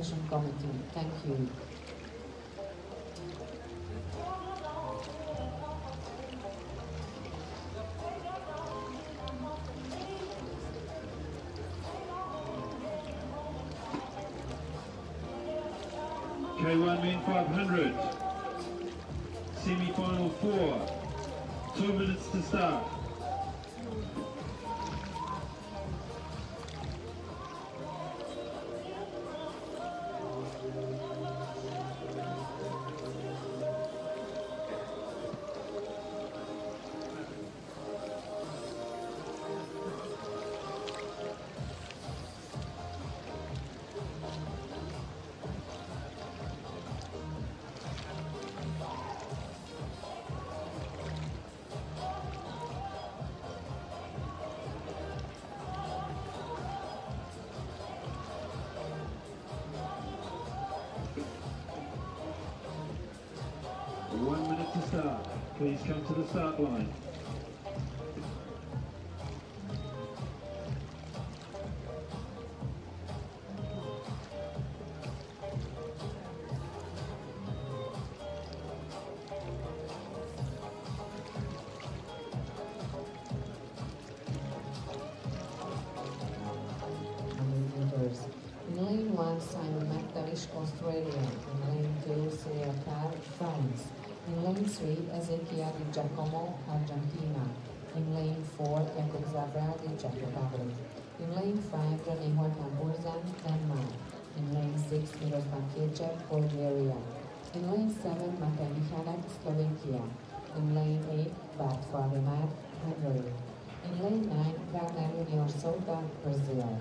Organization Committee. Thank you. K1 main 500, semi-final 4, 2 minutes to start. To start. Please come to the start line. In lane 1, Simon McTavish, Australia. In lane 2, Celia Carr, France. In lane 3, Ezequiel Di Giacomo, Argentina. In lane 4, Jakub Zabrali, Czech Republic. In lane 5, René Holtan Burzan, Denmark. In lane 6, Miroslav Kirchev, Bulgaria. In lane 7, Matej Michalek, Slovakia. In lane 8, Bart Valdemar, Hungary. In lane 9, Wagner Junior Souza, Brazil.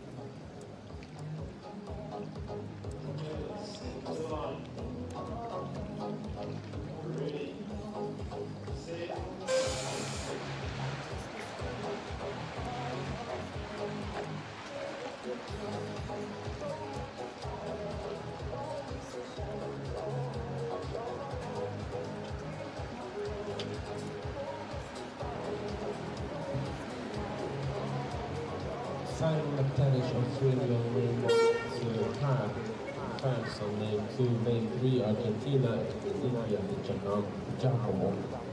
Simon McTavish, Australia, lane 1, Carr, France on lane 2, lane 3, Argentina, Ezequiel Di Giacomo.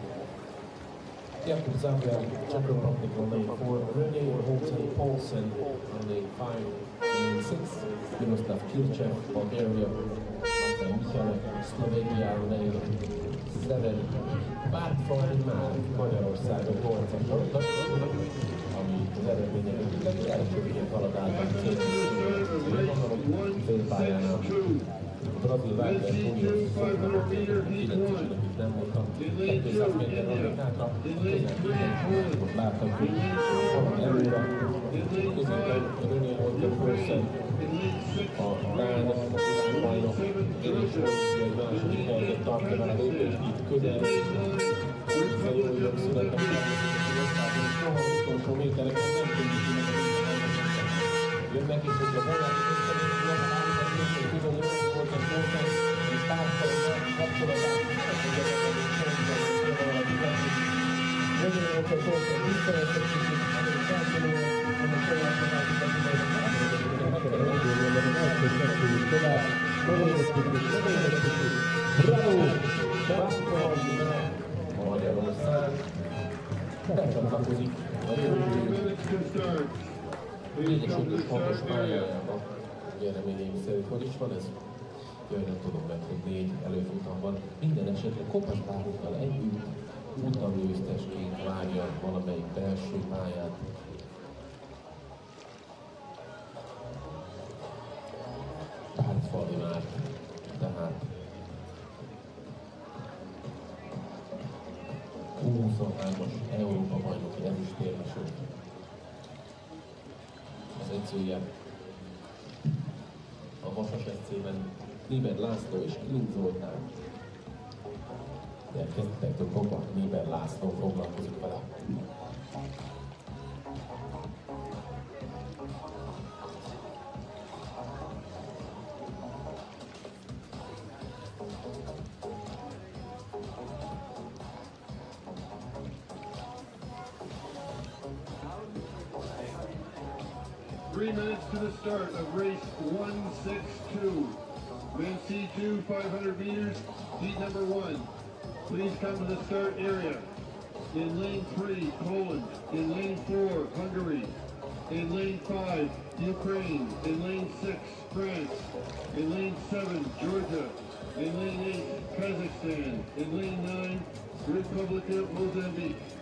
Jakub Zabrali, Czech Republic on lane 4, René Holtan Paulsen on lane 5, lane 6, Miroslav Kirchev, Bulgaria, Matej Michalek, Slovakia on lane 7, Bart Valdemar, Magyarországon harcosok, ami az eredményeket elsőként haladáltak félpályánál. A brazil Wagner Junior Souza, a 9-esnek is nem voltam, 200 méter alatt hátra, a közel-képen láttak, hogy valami előre, középen a René Holtan Paulsen, a Dán bajnok, és egy második helyzet tartja vele lépést, itt közel, hiszen jól jön született, soha utolsó métereken nem tudjuk jönnek, és hogy a vonátok összevetően hogy bizony jó volt egy módon, és társadalomban kapcsolatát, hogy a valami vezető. Nagyon jó, hogy szóltak, visszavettek kicsit, és felszólóan, hogy a sajátomátik a Bravo! Magyarország becsatlakozik a jövő 4-es 6-os pályájában. Reményeim szerint hogy is van ez? Jaj, nem tudom meg, hogy 4 előfutam van. Minden esetre Kopasz Bálinttal együtt úttangyőztesként várja valamelyik belső pályán. Bart Valdemar, tehát 23-as Európa bajnoki ezüstérmeső. Az edzője a Vasas SC-ben Néber László és Klin Zoltán. De kezdetektől fogva Néber László foglalkozik vele. 3 minutes to the start of race 162. Men C2, 500 meters, heat number 1. Please come to the start area. In lane 3, Poland. In lane 4, Hungary. In lane 5, Ukraine. In lane 6, France. In lane 7, Georgia. In lane 8, Kazakhstan. In lane 9, Republic of Mozambique.